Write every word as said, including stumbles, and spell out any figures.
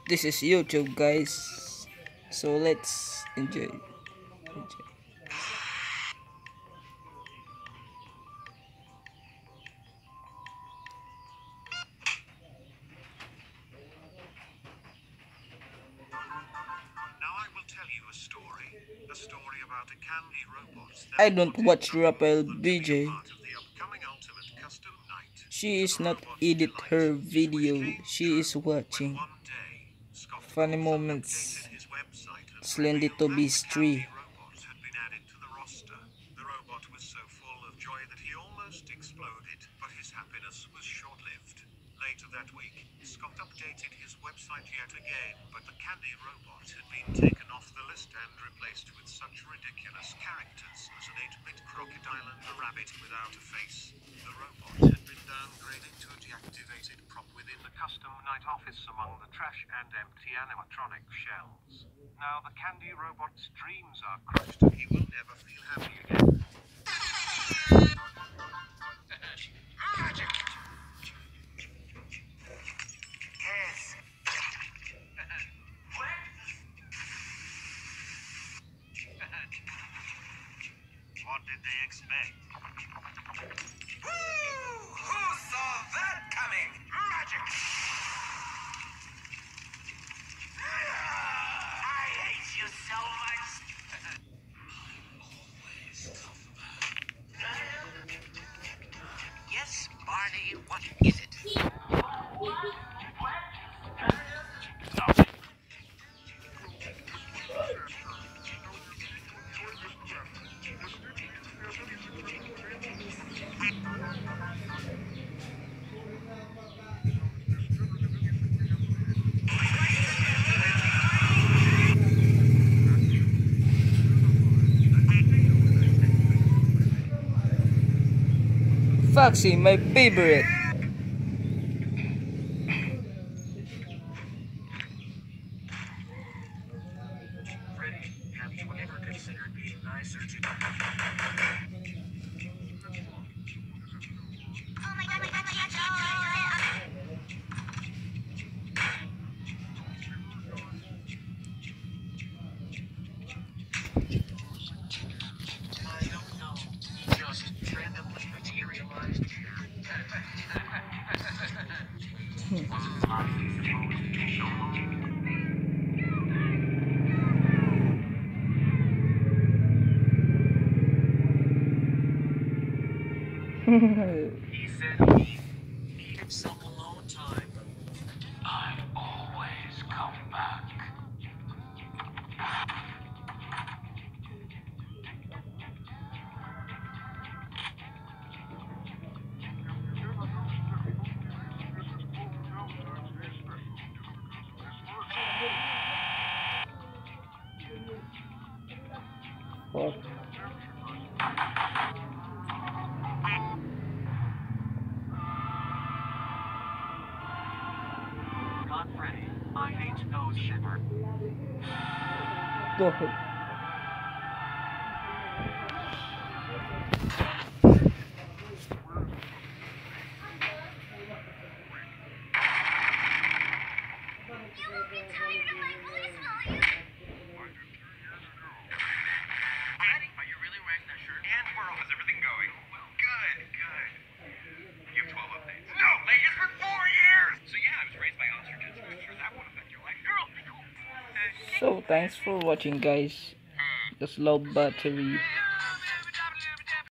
This is YouTube, guys. So let's enjoy. enjoy. Now I will tell you a story. A story about a candy robot that I don't wanted watch nothing Rapel more than to be a B J. part of the upcoming Ultimate Custom Night. She To is the not robot's edit delight, her switch video. came She true is when watching one day Scott funny Coulson moments. updated his website and Slendy revealed to that be the candy three. robot had been added to the roster. The robot was so full of joy that he almost exploded, but his happiness was short-lived. Later that week, Scott updated his website yet again, but the candy robot had been taken off the list and replaced with such ridiculous characters as an eight-bit crocodile and a rabbit without a face. The robot had been downgraded to a deactivated prop within the custom night office among the trash and empty animatronic shells. Now the candy robot's dreams are crushed and he will never feel happy again. Magic! Yes. What did they expect? Woo! Who saw that coming? Magic! I hate you so much! Always tough about it. Yes, Barney, what is it? Foxy, my favorite. Freddy, have you ever considered being nicer to... Oh my god, my god, my god, I don't know. Just randomly materialized here. He said he needed some alone time. I always come back. Fuck. Not Freddy. I hate no shimmer. Go ahead. Are you really wearing that shirt? And where how's everything going? Good, good. You have twelve updates. No, latest for four years! So yeah, I was raised by ostriches. I'm sure that won't affect your life. Girl, cool. So thanks for watching, guys. Just low battery.